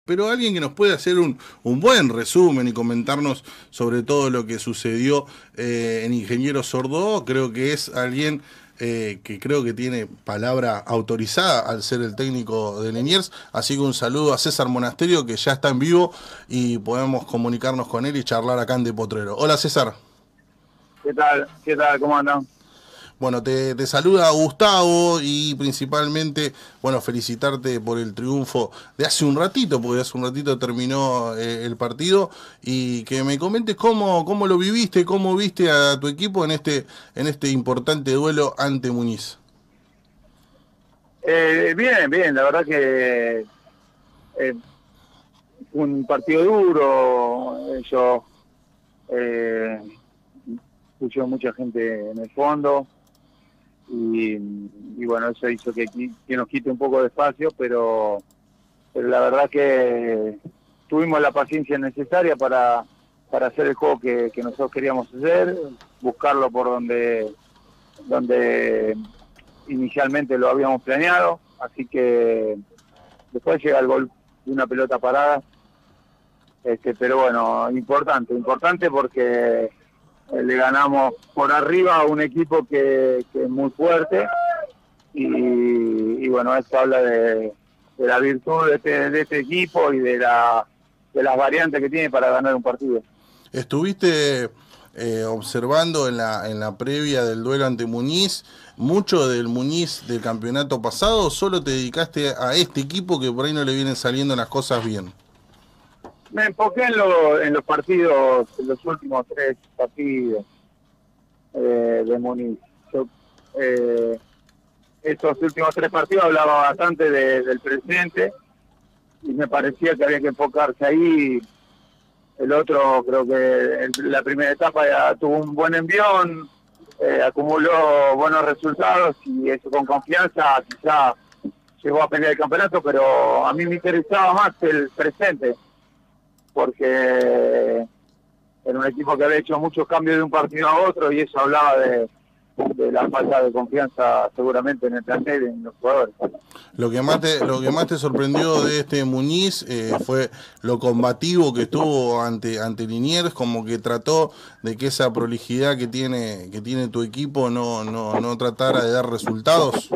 pero alguien que nos puede hacer un buen resumen y comentarnos sobre todo lo que sucedió en Ingeniero Sordo, creo que es alguien que creo que tiene palabra autorizada al ser el técnico de Liniers, así que un saludo a César Monasterio, que ya está en vivo y podemos comunicarnos con él y charlar acá en De Potrero. Hola César. ¿Qué tal? ¿Qué tal? ¿Cómo andan? Bueno, te saluda Gustavo y principalmente, bueno, felicitarte por el triunfo de hace un ratito, porque hace un ratito terminó el partido, y que me comentes cómo lo viviste, cómo viste a tu equipo en este importante duelo ante Muñiz. Bien, bien, la verdad que fue un partido duro. Yo escuché mucha gente en el fondo y bueno, eso hizo que nos quite un poco de espacio, pero la verdad que tuvimos la paciencia necesaria para hacer el juego que nosotros queríamos hacer, buscarlo por donde inicialmente lo habíamos planeado, así que después llega el gol de una pelota parada, pero bueno, importante porque le ganamos por arriba a un equipo que es muy fuerte y bueno, eso habla de la virtud de este equipo y de las variantes que tiene para ganar un partido. Estuviste observando en la previa del duelo ante Muñiz, mucho del Muñiz del campeonato pasado, ¿o solo te dedicaste a este equipo que por ahí no le vienen saliendo las cosas bien? Me enfoqué en los partidos, en los últimos 3 partidos de Muniz. Yo, estos últimos 3 partidos hablaba bastante del presente y me parecía que había que enfocarse ahí. El otro, creo que la primera etapa ya tuvo un buen envión, acumuló buenos resultados y eso con confianza quizá llegó a pelear el campeonato, pero a mí me interesaba más el presente, porque era un equipo que había hecho muchos cambios de un partido a otro y eso hablaba de la falta de confianza seguramente en el plantel y en los jugadores. Lo que más te sorprendió de este Muñiz fue lo combativo que estuvo ante Liniers, como que trató de que esa prolijidad que tiene tu equipo no tratara de dar resultados.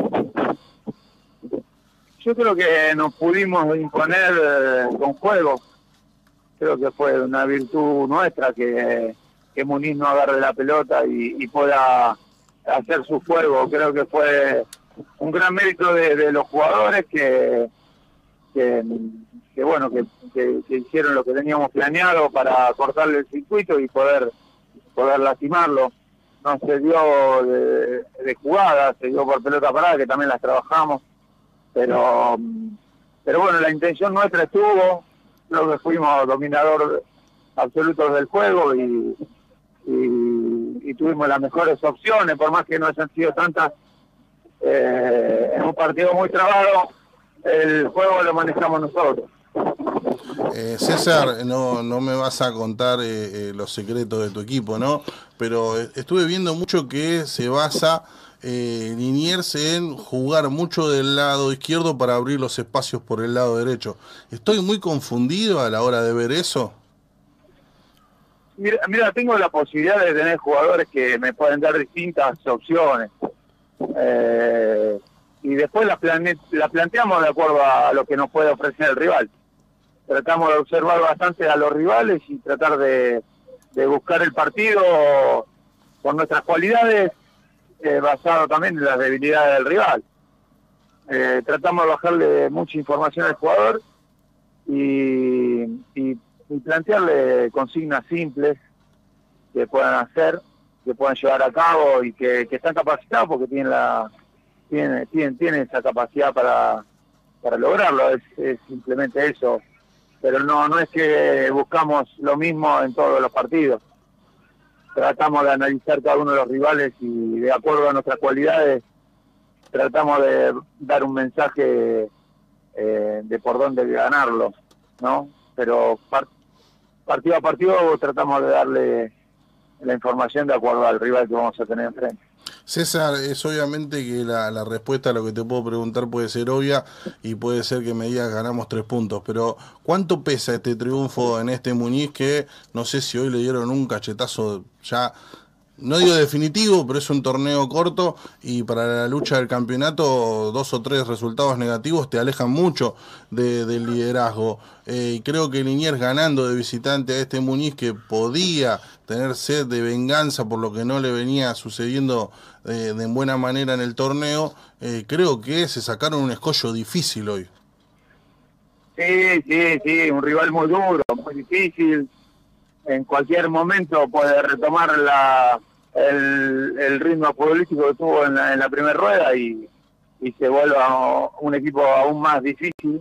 Yo creo que nos pudimos imponer con juego. Creo que fue una virtud nuestra que Muniz no agarre la pelota y pueda hacer su juego. Creo que fue un gran mérito de los jugadores bueno, que hicieron lo que teníamos planeado para cortarle el circuito y poder lastimarlo. No se dio de jugada, se dio por pelota parada, que también las trabajamos, pero bueno, la intención nuestra estuvo. Creo que fuimos dominador absolutos del juego y tuvimos las mejores opciones, por más que no hayan sido tantas. En un partido muy trabado, el juego lo manejamos nosotros. César, no me vas a contar los secretos de tu equipo, ¿no? Pero estuve viendo mucho que se basa Liniers en jugar mucho del lado izquierdo para abrir los espacios por el lado derecho. ¿Estoy muy confundido a la hora de ver eso? Mira, tengo la posibilidad de tener jugadores que me pueden dar distintas opciones. Y después la planteamos de acuerdo a lo que nos puede ofrecer el rival. Tratamos de observar bastante a los rivales y tratar de buscar el partido por nuestras cualidades, basado también en las debilidades del rival. Tratamos de bajarle mucha información al jugador y plantearle consignas simples que puedan hacer, que puedan llevar a cabo y que están capacitados porque tienen esa capacidad para lograrlo. Es simplemente eso, pero no es que buscamos lo mismo en todos los partidos. Tratamos de analizar cada uno de los rivales y de acuerdo a nuestras cualidades tratamos de dar un mensaje de por dónde ganarlo, ¿no? Pero partido a partido tratamos de darle la información de acuerdo al rival que vamos a tener enfrente. César, es obviamente que la respuesta a lo que te puedo preguntar puede ser obvia y puede ser que me digas ganamos 3 puntos, pero ¿cuánto pesa este triunfo en este Muñiz que no sé si hoy le dieron un cachetazo ya, no digo definitivo, pero es un torneo corto y para la lucha del campeonato 2 o 3 resultados negativos te alejan mucho del liderazgo? Y creo que Liniers ganando de visitante a este Muñiz que podía tener sed de venganza por lo que no le venía sucediendo de buena manera en el torneo, creo que se sacaron un escollo difícil hoy. Sí, un rival muy duro, muy difícil. En cualquier momento puede retomar el ritmo futbolístico que tuvo en la primera rueda y se vuelva un equipo aún más difícil.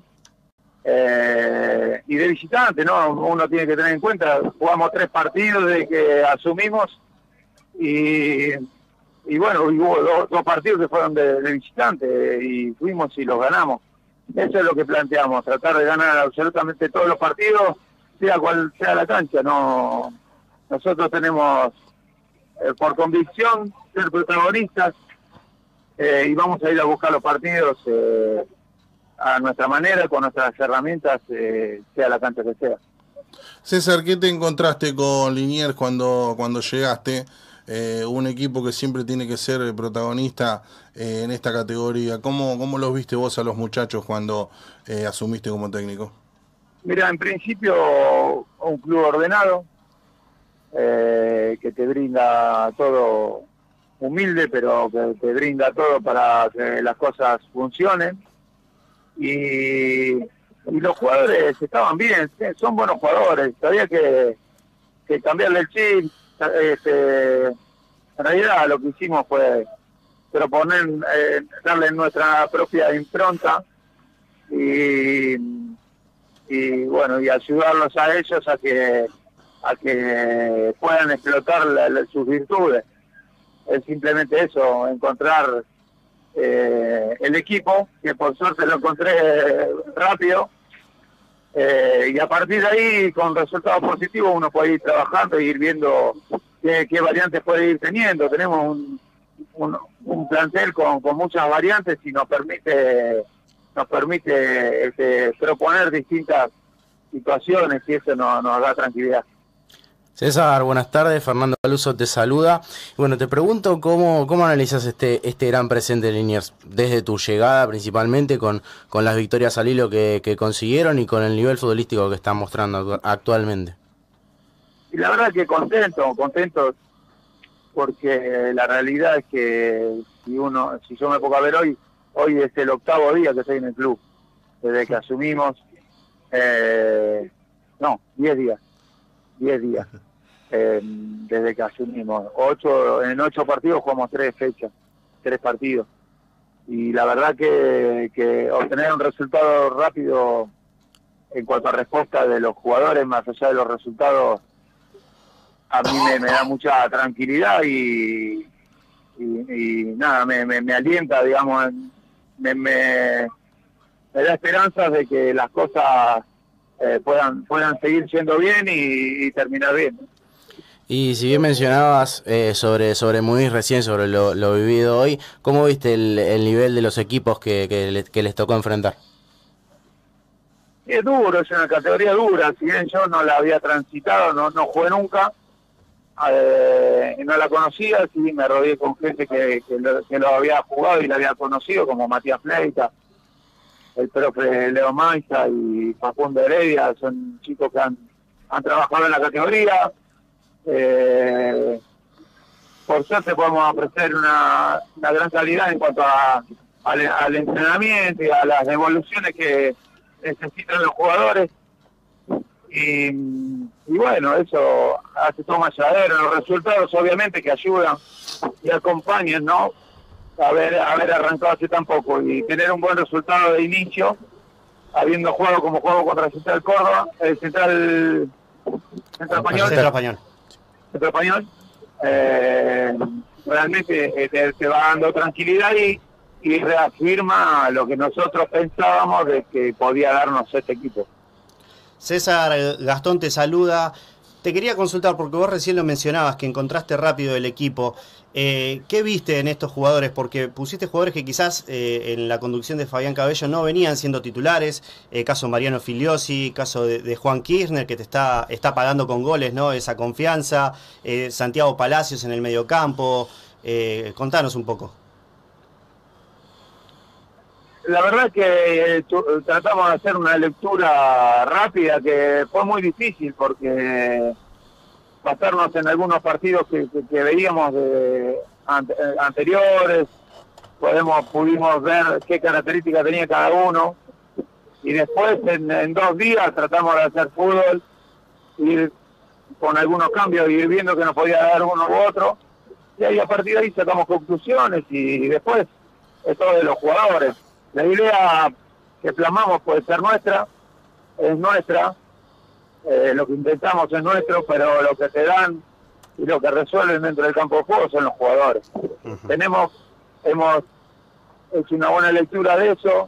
Y de visitante, ¿no? Uno tiene que tener en cuenta, jugamos 3 partidos desde que asumimos y bueno, hubo dos partidos que fueron de visitante y fuimos y los ganamos. Eso es lo que planteamos, tratar de ganar absolutamente todos los partidos, sea cual sea la cancha. No, nosotros tenemos por convicción ser protagonistas y vamos a ir a buscar los partidos a nuestra manera, con nuestras herramientas, sea la cancha que sea. César, ¿qué te encontraste con Liniers cuando llegaste? Un equipo que siempre tiene que ser protagonista en esta categoría. ¿Cómo los viste vos a los muchachos cuando asumiste como técnico? Mira, en principio un club ordenado, que te brinda todo, humilde, pero que te brinda todo para que las cosas funcionen. Y los jugadores estaban bien, son buenos jugadores. Había que cambiarle el chip. En realidad lo que hicimos fue proponer, darle nuestra propia impronta y bueno, y ayudarlos a ellos a que puedan explotar sus virtudes. Es simplemente eso, encontrar el equipo, que por suerte lo encontré rápido, y a partir de ahí, con resultados positivos, uno puede ir trabajando e ir viendo qué variantes puede ir teniendo. Tenemos un plantel con muchas variantes y nos permite proponer distintas situaciones y eso nos da tranquilidad. César, buenas tardes, Fernando Caluso te saluda. Bueno, te pregunto cómo analizas este gran presente de Liniers, desde tu llegada principalmente con las victorias al hilo que consiguieron y con el nivel futbolístico que están mostrando actualmente. Y la verdad que contento porque la realidad es que si yo me pongo a ver hoy es el 8º día que estoy en el club, desde que asumimos, 10 días. 10 días desde que asumimos. En 8 partidos jugamos 3 fechas, 3 partidos. Y la verdad que obtener un resultado rápido en cuanto a respuesta de los jugadores, más allá de los resultados, a mí me da mucha tranquilidad y nada, me alienta, digamos, me da esperanzas de que las cosas puedan seguir siendo bien y terminar bien. Y si bien mencionabas sobre Muñiz recién, sobre lo vivido hoy, ¿cómo viste el nivel de los equipos que les tocó enfrentar? Es duro, es una categoría dura. Si bien yo no la había transitado, no jugué nunca, no la conocía, sí me rodeé con gente que lo había jugado y la había conocido, como Matías Fleita, el profe Leo Maiza y Facundo Heredia. Son chicos que han trabajado en la categoría. Por suerte podemos ofrecer una gran calidad en cuanto al entrenamiento y a las devoluciones que necesitan los jugadores. Y bueno, eso hace todo más llevadero. Los resultados obviamente que ayudan y acompañan, ¿no? Haber arrancado hace tan poco y tener un buen resultado de inicio, habiendo jugado como juego contra Central Córdoba, Central Español, realmente te va dando tranquilidad y reafirma lo que nosotros pensábamos de que podía darnos este equipo. César, Gastón te saluda. Te quería consultar, porque vos recién lo mencionabas, que encontraste rápido el equipo. ¿Qué viste en estos jugadores? Porque pusiste jugadores que quizás en la conducción de Fabián Cabello no venían siendo titulares. Caso Mariano Filiosi, caso de Juan Kirchner, que te está pagando con goles, ¿no? Esa confianza. Santiago Palacios en el mediocampo. Contanos un poco. La verdad que tratamos de hacer una lectura rápida que fue muy difícil porque basarnos en algunos partidos que veíamos anteriores, pudimos ver qué características tenía cada uno y después en 2 días tratamos de hacer fútbol, ir con algunos cambios, ir viendo que nos podía dar uno u otro y ahí a partir de ahí sacamos conclusiones y después es todo de los jugadores. La idea que plasmamos puede ser nuestra, es nuestra, lo que intentamos es nuestro, pero lo que te dan y lo que resuelven dentro del campo de juego son los jugadores. Hemos hecho una buena lectura de eso,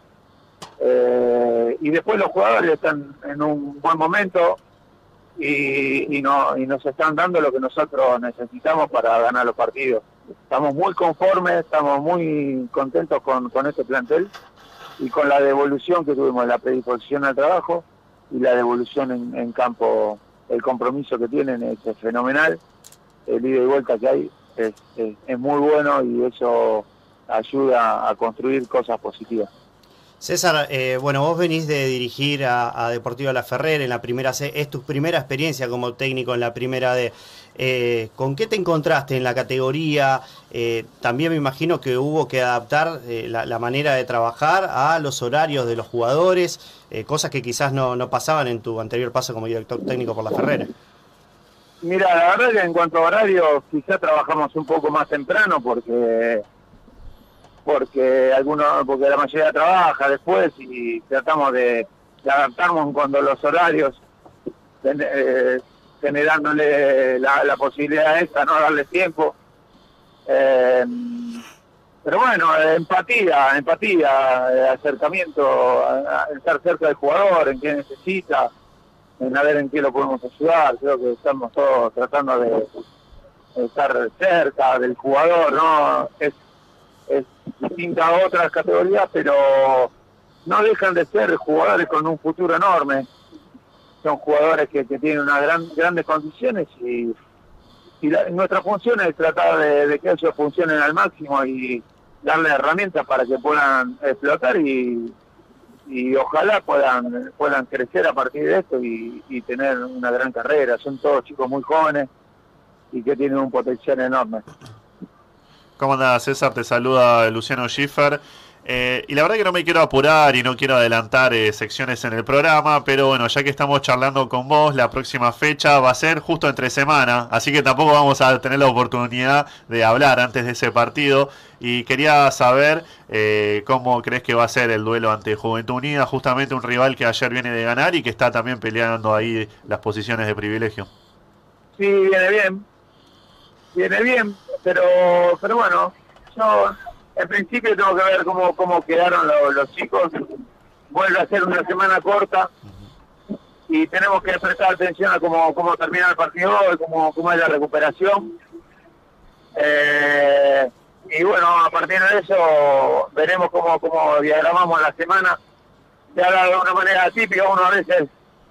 y después los jugadores están en un buen momento y nos están dando lo que nosotros necesitamos para ganar los partidos. Estamos muy conformes, estamos muy contentos con este plantel y con la devolución que tuvimos, la predisposición al trabajo y la devolución en campo. El compromiso que tienen es fenomenal, el ida y vuelta que hay es muy bueno y eso ayuda a construir cosas positivas. César, bueno, vos venís de dirigir a Deportiva La Ferrer en la primera C, es tu primera experiencia como técnico en la primera D. ¿Con qué te encontraste en la categoría? También me imagino que hubo que adaptar la manera de trabajar a los horarios de los jugadores, cosas que quizás no pasaban en tu anterior paso como director técnico por La Ferrer. Mira, la verdad que en cuanto a horarios quizás trabajamos un poco más temprano porque la mayoría trabaja después y tratamos de adaptarnos cuando los horarios, generándole la posibilidad esta, no darle tiempo. Pero bueno, empatía, acercamiento, estar cerca del jugador, en qué necesita, en a ver en qué lo podemos ayudar. Creo que estamos todos tratando de estar cerca del jugador, ¿no? Es distinta a otras categorías, pero no dejan de ser jugadores con un futuro enorme. Son jugadores que tienen grandes condiciones y nuestra función es tratar de que ellos funcionen al máximo y darles herramientas para que puedan explotar y ojalá puedan crecer a partir de esto y tener una gran carrera. Son todos chicos muy jóvenes y que tienen un potencial enorme. ¿Cómo andás, César? Te saluda Luciano Schiffer. Y la verdad que no me quiero apurar y no quiero adelantar secciones en el programa, pero bueno, ya que estamos charlando con vos, la próxima fecha va a ser justo entre semana, así que tampoco vamos a tener la oportunidad de hablar antes de ese partido. Y quería saber cómo crees que va a ser el duelo ante Juventud Unida, justamente un rival que ayer viene de ganar y que está también peleando ahí las posiciones de privilegio. Sí, viene bien, pero bueno, yo en principio tengo que ver cómo quedaron los chicos. Vuelve a ser una semana corta y tenemos que prestar atención a cómo termina el partido hoy, cómo es la recuperación. Y bueno, a partir de eso veremos cómo diagramamos la semana. Se habla de una manera atípica, uno a veces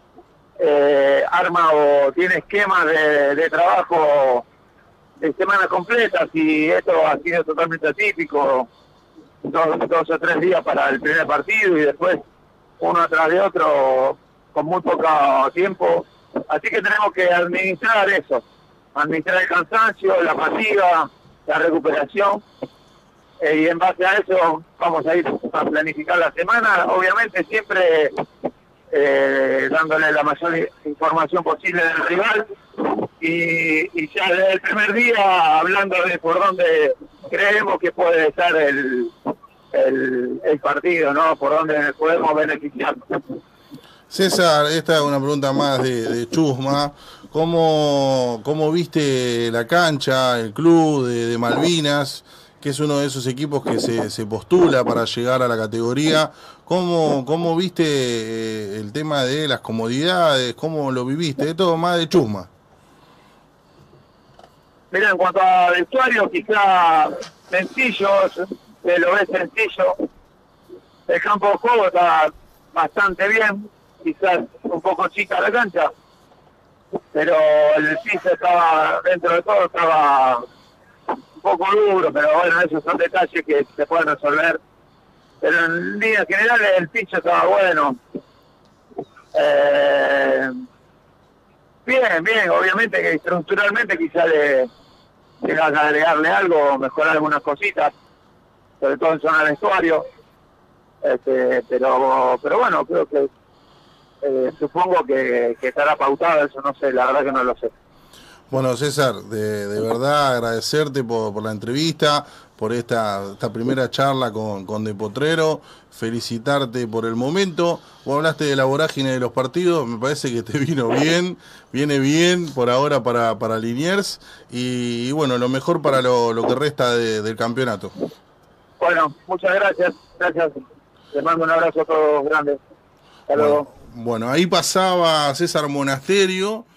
arma o tiene esquemas de trabajo de semanas completas y esto ha sido totalmente atípico, 2 o 3 días para el primer partido y después uno atrás de otro con muy poco tiempo, así que tenemos que administrar eso, administrar el cansancio, la fatiga, la recuperación, y en base a eso vamos a ir a planificar la semana, obviamente siempre dándole la mayor información posible del rival y ya desde el primer día hablando de por dónde creemos que puede estar el partido, ¿no? Por dónde podemos beneficiar. César, esta es una pregunta más de Chusma. ¿Cómo viste la cancha, el club de Malvinas, que es uno de esos equipos que se postula para llegar a la categoría? ¿Cómo viste el tema de las comodidades? ¿Cómo lo viviste? Esto más de Chusma. Mira, en cuanto a vestuario, quizá sencillo, se lo ve sencillo. El campo de juego está bastante bien, quizás un poco chica la cancha, pero el piso estaba, dentro de todo, estaba un poco duro, pero bueno, esos son detalles que se pueden resolver. Pero en líneas generales el piso estaba bueno. Bien, obviamente que estructuralmente quizá le tengas que agregarle algo, mejorar algunas cositas, sobre todo en zona de vestuario. Pero bueno, creo que supongo que estará pautado, eso no sé, la verdad que no lo sé. Bueno, César, de verdad agradecerte por la entrevista, por esta primera charla con De Potrero, felicitarte por el momento. Vos hablaste de la vorágine de los partidos, me parece que te viene bien por ahora para Liniers y bueno, lo mejor para lo que resta del campeonato. Bueno, muchas gracias. Les mando un abrazo a todos grandes. Hasta luego. Bueno, ahí pasaba César Monasterio.